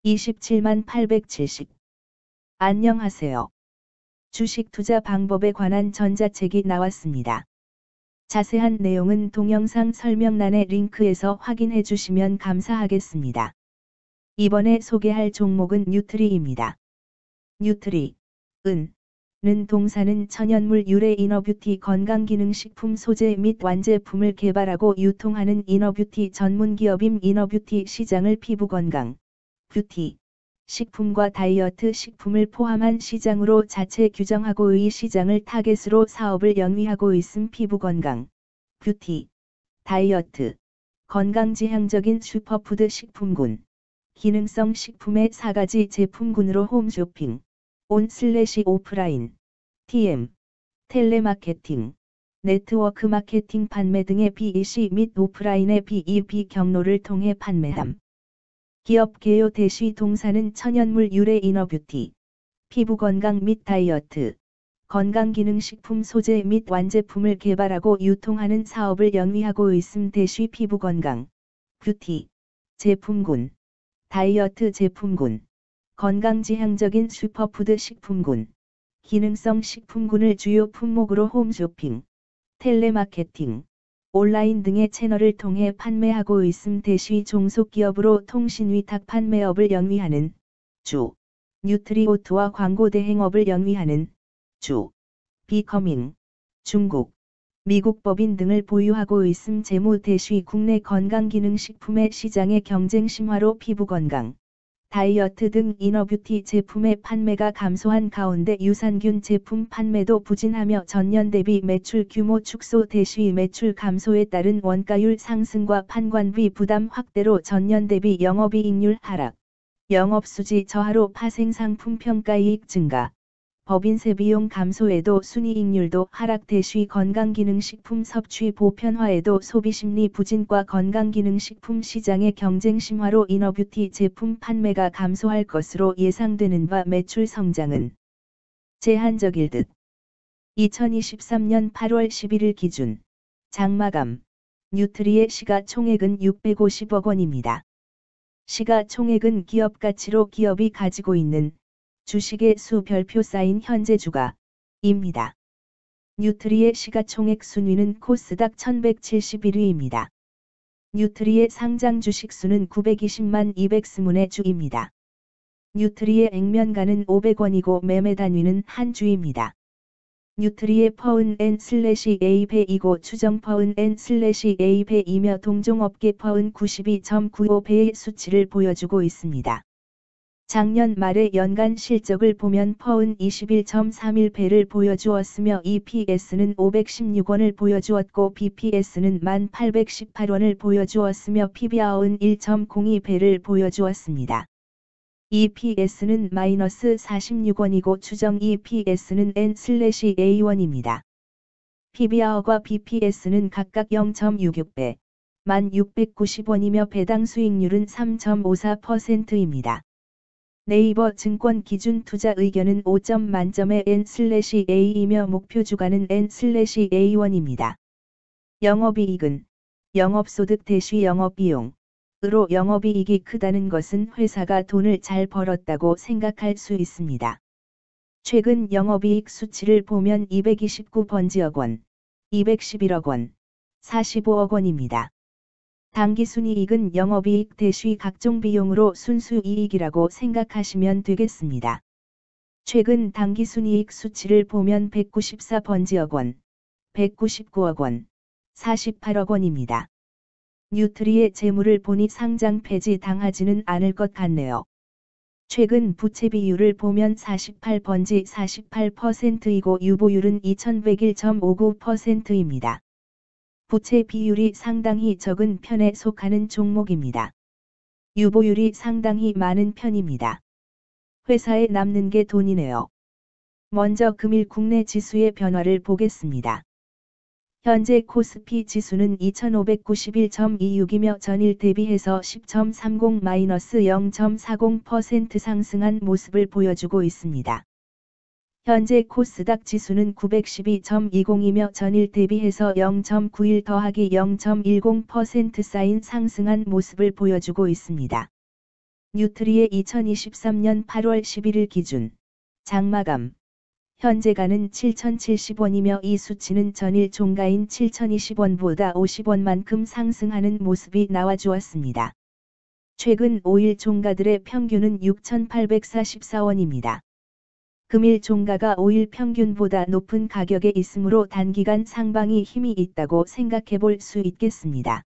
27870. 안녕하세요. 주식 투자 방법에 관한 전자책이 나왔습니다. 자세한 내용은 동영상 설명란의 링크에서 확인해 주시면 감사하겠습니다. 이번에 소개할 종목은 뉴트리입니다. 뉴트리, 는 동사는 천연물 유래 이너뷰티 건강기능식품 소재 및 완제품을 개발하고 유통하는 이너뷰티 전문기업임. 이너뷰티 시장을 피부건강, 뷰티, 식품과 다이어트 식품을 포함한 시장으로 자체 규정하고 이 시장을 타겟으로 사업을 영위하고 있음. 피부건강, 뷰티, 다이어트, 건강지향적인 슈퍼푸드 식품군, 기능성 식품의 4가지 제품군으로 홈쇼핑, 온/오프라인, TM, 텔레마케팅, 네트워크 마케팅 판매 등의 BEC 및 오프라인의 BEB 경로를 통해 판매함. 기업 개요 대시 동사는 천연물 유래 이너뷰티, 피부건강 및 다이어트, 건강기능식품 소재 및 완제품을 개발하고 유통하는 사업을 영위하고 있음. 대시 피부건강, 뷰티, 제품군, 다이어트 제품군, 건강지향적인 슈퍼푸드 식품군, 기능성 식품군을 주요 품목으로 홈쇼핑, 텔레마케팅, 온라인 등의 채널을 통해 판매하고 있음. 대시 종속기업으로 통신위탁 판매업을 영위하는 주, 뉴트리오트와 광고 대행업을 영위하는 주, 비커밍, 중국, 미국 법인 등을 보유하고 있음. 재무 대시 국내 건강기능식품의 시장의 경쟁 심화로 피부건강, 다이어트 등 이너뷰티 제품의 판매가 감소한 가운데 유산균 제품 판매도 부진하며 전년 대비 매출 규모 축소. 대시 매출 감소에 따른 원가율 상승과 판관비 부담 확대로 전년 대비 영업이익률 하락, 영업수지 저하로 파생상품 평가이익 증가, 법인세 비용 감소에도 순이익률도 하락. 대시 건강기능식품 섭취 보편화에도 소비심리 부진과 건강기능식품 시장의 경쟁 심화로 이너뷰티 제품 판매가 감소할 것으로 예상되는 바 매출 성장은 제한적일 듯. 2023년 8월 11일 기준 장마감 뉴트리의 시가총액은 650억 원입니다. 시가총액은 기업가치로 기업이 가지고 있는 주식의 수 별표 쌓인 현재 주가입니다. 뉴트리의 시가총액 순위는 코스닥 1171위입니다. 뉴트리의 상장 주식 수는 920만 220의 주입니다. 뉴트리의 액면가는 500원이고 매매 단위는 한 주입니다. 뉴트리의 퍼은 N/A 배이고 추정 퍼은 N/A 배이며 동종업계 퍼은 92.95배의 수치를 보여주고 있습니다. 작년 말의 연간 실적을 보면 퍼은 21.31배를 보여주었으며 EPS는 516원을 보여주었고 BPS는 1818원을 보여주었으며 PBR은 1.02배를 보여주었습니다. EPS는 마이너스 46원이고 추정 EPS는 N/A1입니다. PBR과 BPS는 각각 0.66배, 1690원이며 배당 수익률은 3.54%입니다. 네이버 증권 기준 투자 의견은 5점 만점의 N/A이며 목표 주가는 N/A1입니다. 영업이익은 영업소득 대시 영업비용으로 영업이익이 크다는 것은 회사가 돈을 잘 벌었다고 생각할 수 있습니다. 최근 영업이익 수치를 보면 229번지억 원, 211억 원, 45억 원입니다. 당기순이익은 영업이익 대시 각종 비용으로 순수이익이라고 생각하시면 되겠습니다. 최근 당기순이익 수치를 보면 194번지억 원, 199억 원, 48억 원입니다. 뉴트리의 재물을 보니 상장 폐지 당하지는 않을 것 같네요. 최근 부채 비율을 보면 48번지 48%이고 유보율은 2101.59%입니다. 부채 비율이 상당히 적은 편에 속하는 종목입니다. 유보율이 상당히 많은 편입니다. 회사에 남는 게 돈이네요. 먼저 금일 국내 지수의 변화를 보겠습니다. 현재 코스피 지수는 2591.26이며 전일 대비해서 10.30-0.40% 상승한 모습을 보여주고 있습니다. 현재 코스닥 지수는 912.20이며 전일 대비해서 0.91 더하기 0.10% 쌓인 상승한 모습을 보여주고 있습니다. 뉴트리의 2023년 8월 11일 기준 장마감 현재가는 7,070원이며 이 수치는 전일 종가인 7,020원보다 50원만큼 상승하는 모습이 나와주었습니다. 최근 5일 종가들의 평균은 6,844원입니다. 금일 종가가 5일 평균보다 높은 가격에 있으므로 단기간 상방이 힘이 있다고 생각해 볼 수 있겠습니다.